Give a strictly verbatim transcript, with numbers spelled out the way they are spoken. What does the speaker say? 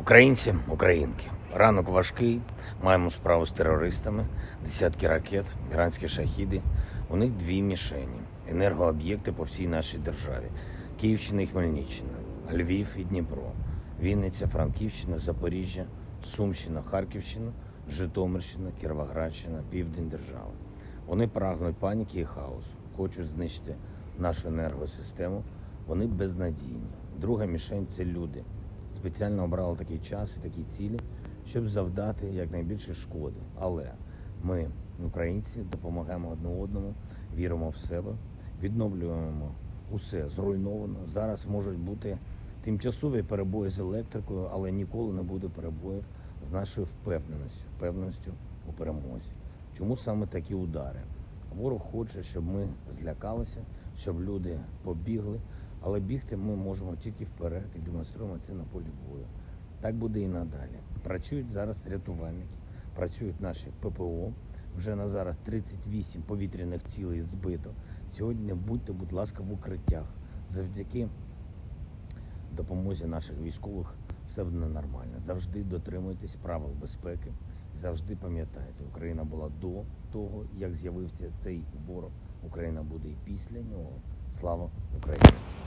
Українці, українки, ранок важкий, маємо справу з терористами, десятки ракет, іранські шахіди. У них дві мішені – енергооб'єкти по всій нашій державі. Київщина і Хмельниччина, Львів і Дніпро, Вінниця, Франківщина, Запоріжжя, Сумщина, Харківщина, Житомирщина, Кіровоградщина, Південь держави. Вони прагнуть паніки і хаосу, хочуть знищити нашу енергосистему, вони безнадійні. Друга мішень – це люди. Спеціально обрали такий час і такі цілі, щоб завдати якнайбільше шкоди. Але ми, українці, допомагаємо одне одному, віримо в себе, відновлюємо усе зруйновано. Зараз можуть бути тимчасові перебої з електрикою, але ніколи не буде перебоїв з нашою впевненістю, впевненістю у перемозі. Чому саме такі удари? Ворог хоче, щоб ми злякалися, щоб люди побігли, але бігти ми можемо тільки вперед і демонструємо це на полі бою. Так буде і надалі. Працюють зараз рятувальники, працюють наші ППО. Вже на зараз тридцять вісім повітряних цілей збито. Сьогодні будьте, будь ласка, в укриттях. Завдяки допомозі наших військових все буде нормально. Завжди дотримуйтесь правил безпеки. Завжди пам'ятайте, Україна була до того, як з'явився цей ворог. Україна буде і після нього. Слава Україні!